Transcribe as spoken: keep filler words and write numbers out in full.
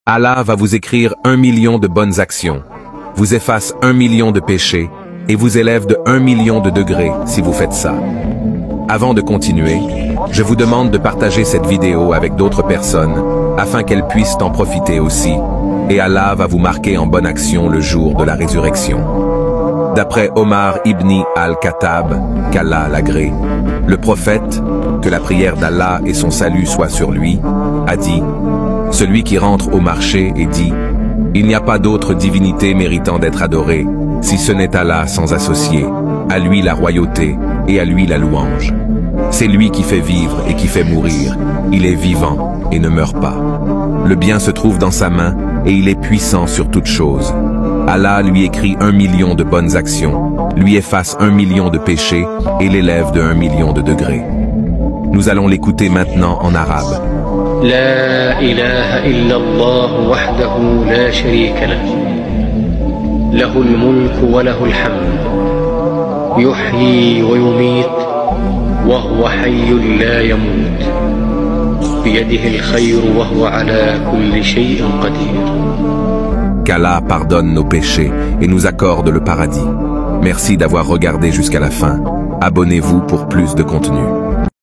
Allah va vous écrire un million de bonnes actions, vous efface un million de péchés et vous élève de un million de degrés si vous faites ça. Avant de continuer, je vous demande de partager cette vidéo avec d'autres personnes afin qu'elles puissent en profiter aussi, et Allah va vous marquer en bonne action le jour de la résurrection. D'après Omar ibn al-Khattab, qu'Allah l'agrée, le prophète, que la prière d'Allah et son salut soient sur lui, a dit: celui qui rentre au marché et dit: il n'y a pas d'autre divinité méritant d'être adorée, si ce n'est Allah sans associé, à lui la royauté et à lui la louange. C'est lui qui fait vivre et qui fait mourir, il est vivant et ne meurt pas. Le bien se trouve dans sa main et il est puissant sur toute chose. Allah lui écrit un million de bonnes actions, lui efface un million de péchés et l'élève de un million de degrés. Nous allons l'écouter maintenant en arabe. لا إله إلا الله وحده لا شريك له له الملك وله الحمد يحيي ويميت وهو حي لا يموت بيده الخير وهو على كل شيء قدير. Qu'Allah pardonne nos péchés et nous accorde le paradis. Merci d'avoir regardé jusqu'à la fin. Abonnez-vous pour plus de contenu.